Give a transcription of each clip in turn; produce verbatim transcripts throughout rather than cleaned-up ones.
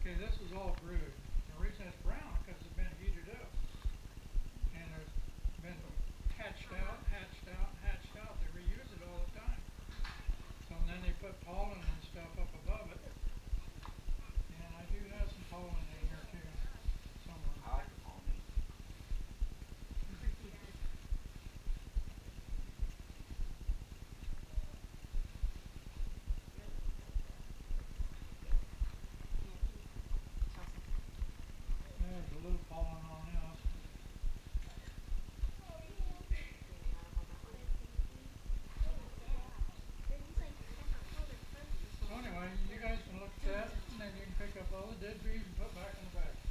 Okay, this is all brewed. The reason it's brown because it's been heated up. And it's been hatched out, hatched out, hatched out. They reuse it all the time. So and then they put pollen and stuff up above it. And I do have some pollen in here too, somewhere. I like the pollen. There's a little pollen on this. So anyway, you guys can look at that, and then you can pick up all the dead bees and put back in the bag.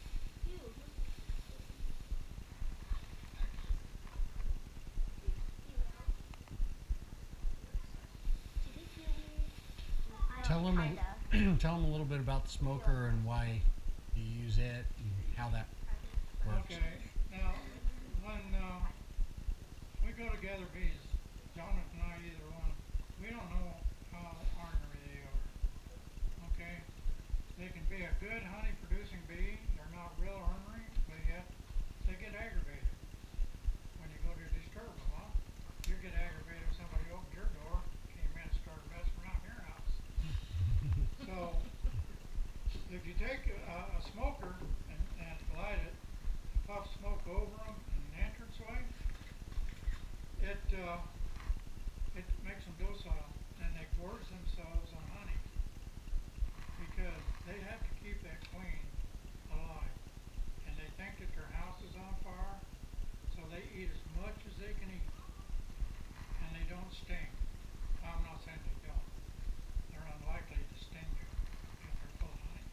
Tell them, a, tell them a little bit about the smoker and why you use it and how that works. Okay, now when uh, we go to gather bees, Jonathan and I, either one, we don't know how ornery they are. Okay, they can be a good honey producing bee. They're not real ornery, but yet they get aggravated when you go to disturb them. Huh? You get aggravated if somebody opens your door, came in and started messing around your house. So, if you take a, a smoker and, and light it, puff smoke over them in an entranceway, it uh, it makes them docile and they gorge themselves on honey because they have to keep that queen alive, and they think that their house is on fire, so they eat as much as they can eat, and they don't sting. I'm not saying they don't. They're unlikely to sting you if they're full of honey.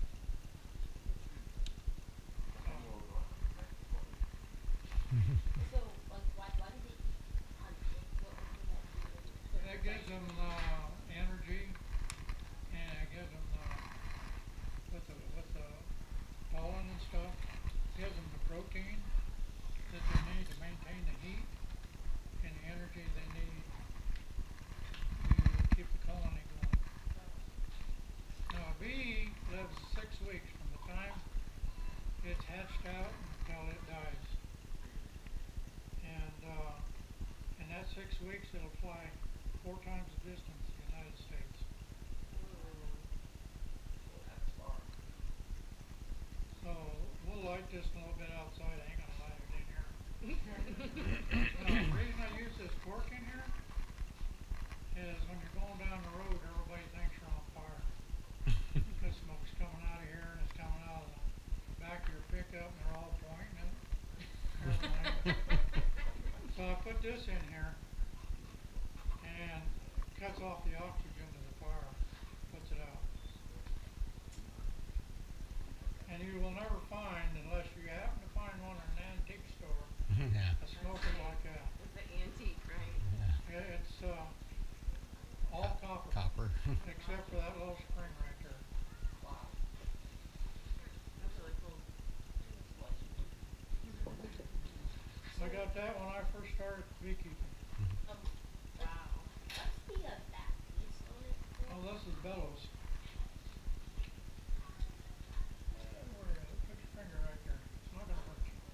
So, So, like, why, why do they eat honey? What, what does that do? that gives them uh, energy, and it gives them uh, with the with the pollen and stuff, gives them the protein that they need to maintain the heat and the energy they need to keep the colony going. Now a bee lives six weeks from the time it's hatched out until it dies. And uh, in that six weeks it'll fly four times the distance to the United States. That's far. So we'll light this a little bit outside. I ain't gonna light it in here. Now the reason I use this cork in here is when you're going down the road, everybody thinks you're on fire. Because smoke's coming out of here and it's coming out of the back of your pickup and they're all pointing and everything. So I put this in here and cuts off the oxygen to the fire, puts it out. And you will never find, unless you happen to find one in an antique store, Yeah. a smoker like that. It's the antique, right? Yeah, it's uh, all copper, Copper. except for that little spring right there. Wow. That's really cool. I got that when I first started beekeeping. Um, wow. What's the uh, back piece on it? Oh, this is bellows. Uh, where is it? Put your finger right there. It's not gonna hurt you.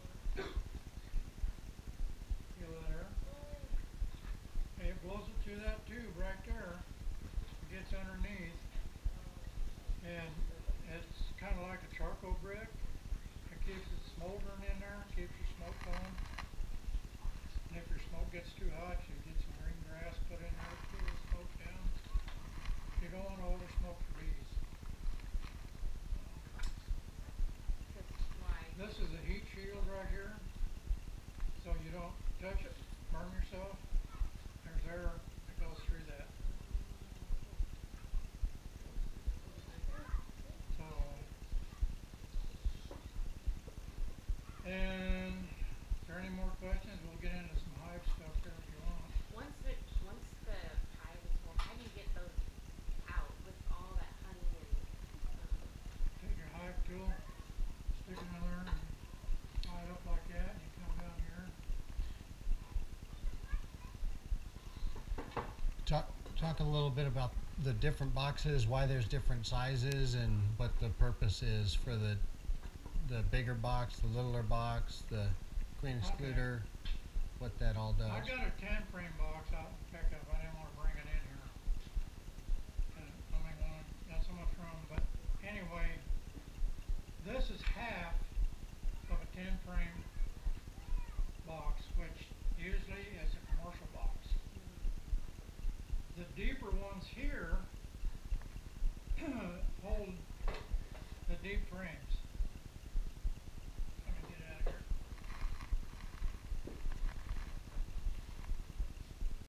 Feel that air? Hey, it blows it through that tube right there. It gets underneath, and it's kind of like a charcoal brick. It keeps it smoldering in there, keeps your smoke going. And if your smoke gets too hot, you get some green grass put in there to cool the smoke down. You don't want to over smoke the bees. Why? This is a heat shield right here, so you don't touch it, burn yourself. There's air that goes through that. So, and is there any more questions? We'll get into some hive stuff here if you want. Once it, once the hive is full, how do you get those out with all that honey and, um, Take your hive tool, stick it in there, and tie it up like that, and you come down here. talk a little bit about the different boxes, why there's different sizes, and what the purpose is for the the bigger box, the littler box, the queen Okay. excluder, what that all does. I got a ten frame box out in pickup. I didn't want to bring it in here. And I mean, one, got so much room. But anyway, this is half of a ten frame box, which usually is a commercial box. The deeper ones here hold the deep frames.